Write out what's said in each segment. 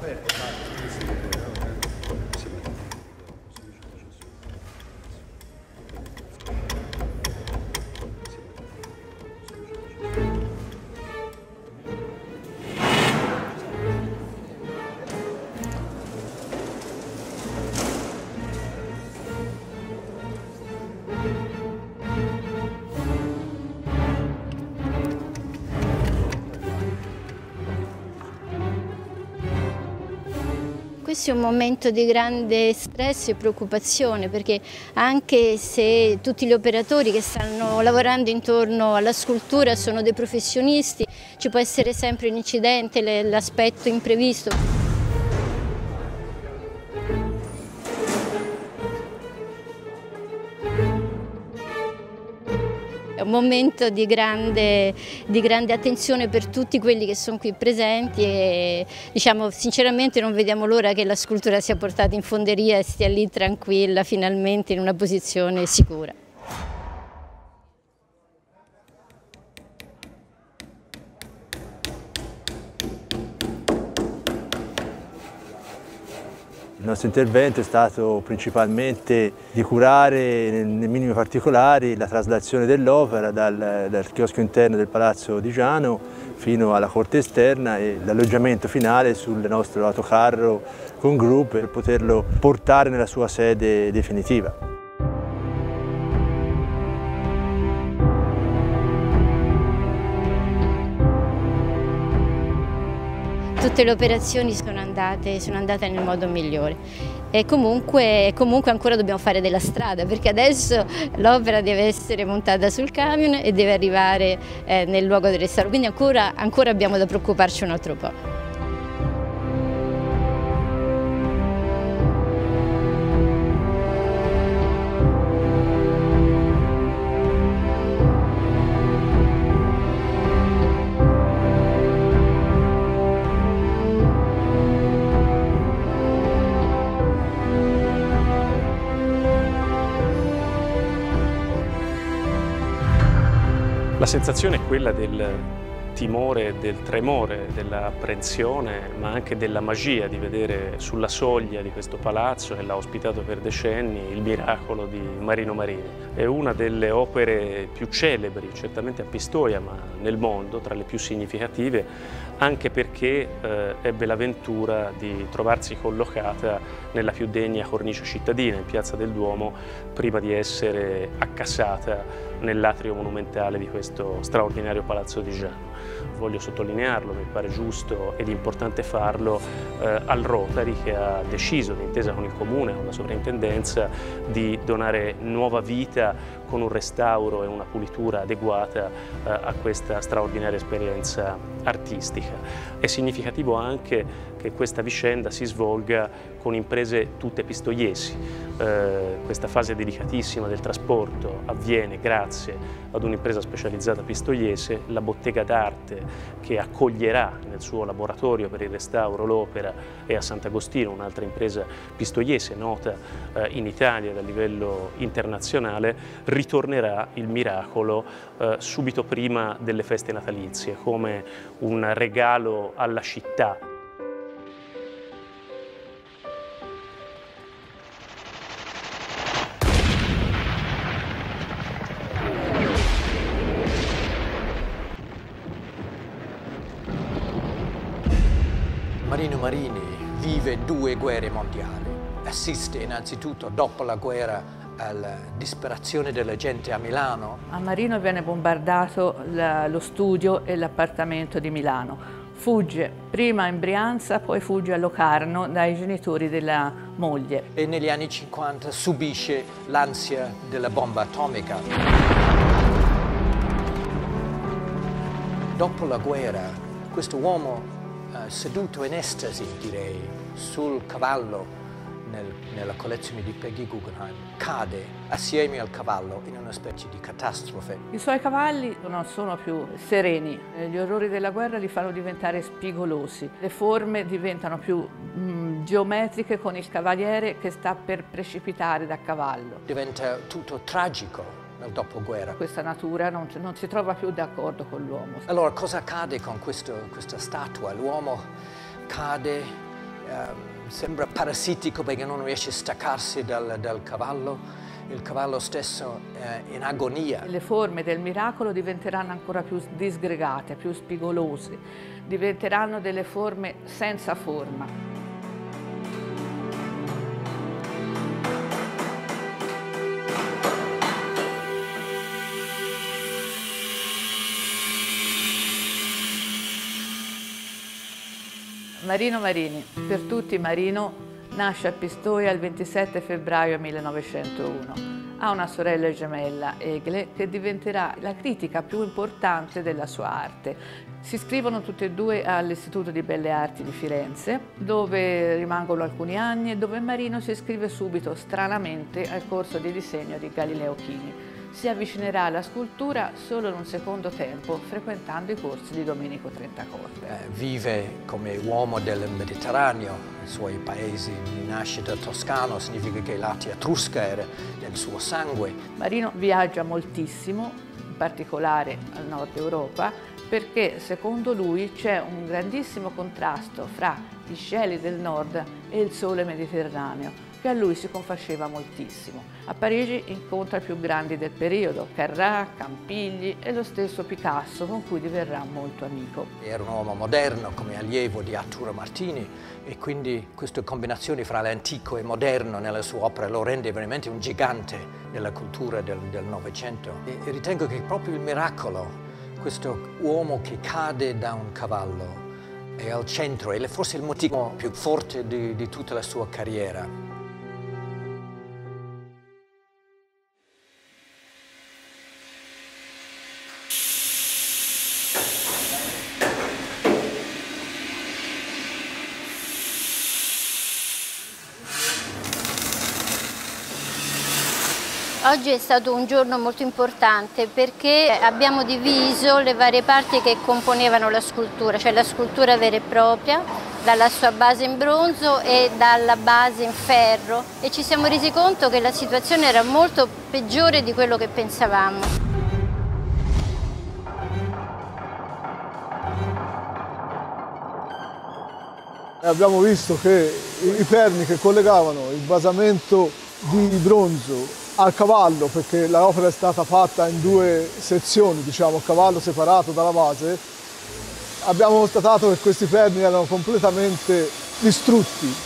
Questo è un momento di grande stress e preoccupazione, perché anche se tutti gli operatori che stanno lavorando intorno alla scultura sono dei professionisti, ci può essere sempre un incidente, l'aspetto imprevisto. È un momento di grande attenzione per tutti quelli che sono qui presenti e diciamo, sinceramente non vediamo l'ora che la scultura sia portata in fonderia e stia lì tranquilla finalmente in una posizione sicura. Il nostro intervento è stato principalmente di curare nei minimi particolari la traslazione dell'opera dal chiosco interno del Palazzo di Giano fino alla corte esterna e l'alloggiamento finale sul nostro autocarro con gru per poterlo portare nella sua sede definitiva. Tutte le operazioni sono andate nel modo migliore e comunque ancora dobbiamo fare della strada, perché adesso l'opera deve essere montata sul camion e deve arrivare nel luogo del restauro, quindi ancora abbiamo da preoccuparci un altro po'. La sensazione è quella del timore, del tremore, dell'apprensione, ma anche della magia di vedere sulla soglia di questo palazzo che l'ha ospitato per decenni il miracolo di Marino Marini. È una delle opere più celebri, certamente a Pistoia, ma nel mondo, tra le più significative, anche perché ebbe la ventura di trovarsi collocata nella più degna cornice cittadina, in Piazza del Duomo, prima di essere accassata nell'atrio monumentale di questo straordinario Palazzo di Giano. Voglio sottolinearlo, mi pare giusto ed importante farlo, al Rotary, che ha deciso, d'intesa con il Comune, con la Sovrintendenza, di donare nuova vita con un restauro e una pulitura adeguata a questa straordinaria esperienza artistica. È significativo anche che questa vicenda si svolga con imprese tutte pistoiesi. Questa fase delicatissima del trasporto avviene grazie ad un'impresa specializzata pistoiese, la Bottega d'Arte, che accoglierà nel suo laboratorio per il restauro l'opera, e a Sant'Agostino, un'altra impresa pistoiese nota in Italia e a livello internazionale. Ritornerà il miracolo subito prima delle feste natalizie come un regalo alla città. Marino Marini vive 2 guerre mondiali, assiste innanzitutto dopo la guerra alla disperazione della gente a Milano. A Marino viene bombardato lo studio e l'appartamento di Milano. Fugge prima in Brianza, poi fugge a Locarno dai genitori della moglie. E negli anni 50 subisce l'ansia della bomba atomica. Dopo la guerra, questo uomo seduto in estasi, direi, sul cavallo nella collezione di Peggy Guggenheim, cade assieme al cavallo in una specie di catastrofe. I suoi cavalli non sono più sereni, gli orrori della guerra li fanno diventare spigolosi, le forme diventano più geometriche con il cavaliere che sta per precipitare da cavallo. Diventa tutto tragico nel dopoguerra. Questa natura non si trova più d'accordo con l'uomo. Allora cosa accade con questa statua? L'uomo cade sembra parassitico perché non riesce a staccarsi dal cavallo. Il cavallo stesso è in agonia. Le forme del miracolo diventeranno ancora più disgregate, più spigolose, diventeranno delle forme senza forma. Marino Marini, per tutti Marino, nasce a Pistoia il 27 febbraio 1901. Ha una sorella gemella, Egle, che diventerà la critica più importante della sua arte. Si iscrivono tutti e due all'Istituto di Belle Arti di Firenze, dove rimangono alcuni anni e dove Marino si iscrive subito, stranamente, al corso di disegno di Galileo Chini. Si avvicinerà alla scultura solo in un secondo tempo, frequentando i corsi di Domenico Trentacorte. Vive come uomo del Mediterraneo, i suoi paesi di nascita toscano, significa che i lati etrusca era nel suo sangue. Marino viaggia moltissimo, in particolare al nord Europa, perché secondo lui c'è un grandissimo contrasto fra i cieli del nord e il sole mediterraneo, che a lui si confaceva moltissimo. A Parigi incontra i più grandi del periodo, Carrà, Campigli e lo stesso Picasso, con cui diverrà molto amico. Era un uomo moderno come allievo di Arturo Martini e quindi questa combinazione fra l'antico e moderno nella sua opera lo rende veramente un gigante nella cultura del Novecento. E ritengo che proprio il miracolo, questo uomo che cade da un cavallo, è al centro e forse il motivo più forte di tutta la sua carriera. Oggi è stato un giorno molto importante perché abbiamo diviso le varie parti che componevano la scultura, cioè la scultura vera e propria, dalla sua base in bronzo e dalla base in ferro, e ci siamo resi conto che la situazione era molto peggiore di quello che pensavamo. Abbiamo visto che i perni che collegavano il basamento di bronzo al cavallo, perché l'opera è stata fatta in due sezioni, diciamo, cavallo separato dalla base, abbiamo constatato che questi perni erano completamente distrutti.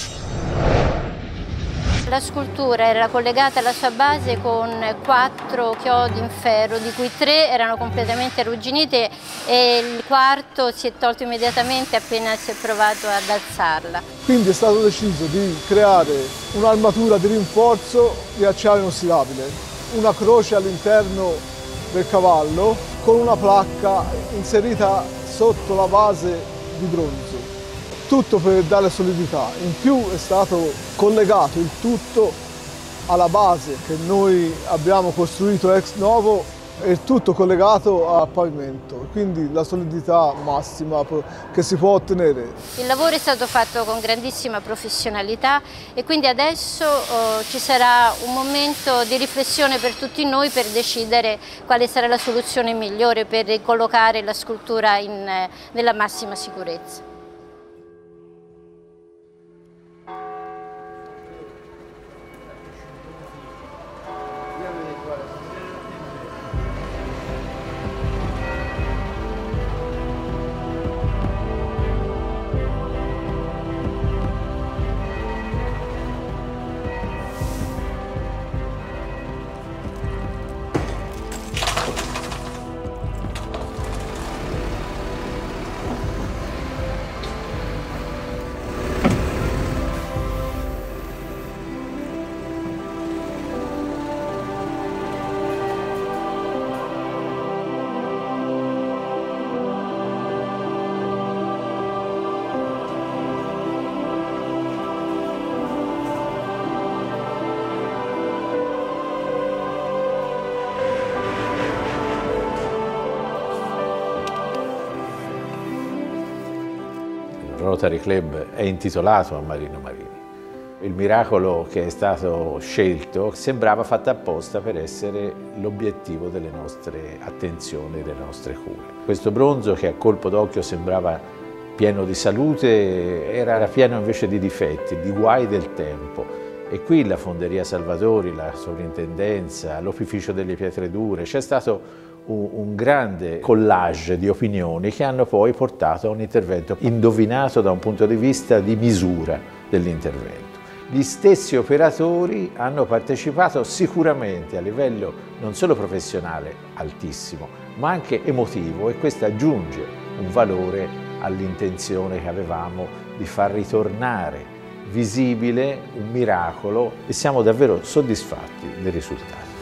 La scultura era collegata alla sua base con 4 chiodi in ferro, di cui 3 erano completamente arrugginite e il quarto si è tolto immediatamente appena si è provato ad alzarla. Quindi è stato deciso di creare un'armatura di rinforzo di acciaio inossidabile, una croce all'interno del cavallo con una placca inserita sotto la base di bronzo. Tutto per dare solidità. In più è stato collegato il tutto alla base che noi abbiamo costruito ex novo, e tutto collegato al pavimento, quindi la solidità massima che si può ottenere. Il lavoro è stato fatto con grandissima professionalità e quindi adesso ci sarà un momento di riflessione per tutti noi per decidere quale sarà la soluzione migliore per collocare la scultura nella massima sicurezza. Rotary Club è intitolato a Marino Marini. Il miracolo che è stato scelto sembrava fatto apposta per essere l'obiettivo delle nostre attenzioni e delle nostre cure. Questo bronzo, che a colpo d'occhio sembrava pieno di salute, era pieno invece di difetti, di guai del tempo. E qui la Fonderia Salvatori, la Sovrintendenza, l'Opificio delle Pietre Dure, c'è stato un grande collage di opinioni che hanno poi portato a un intervento indovinato da un punto di vista di misura dell'intervento. Gli stessi operatori hanno partecipato sicuramente a livello non solo professionale altissimo, ma anche emotivo, e questo aggiunge un valore all'intenzione che avevamo di far ritornare visibile un miracolo, e siamo davvero soddisfatti dei risultati.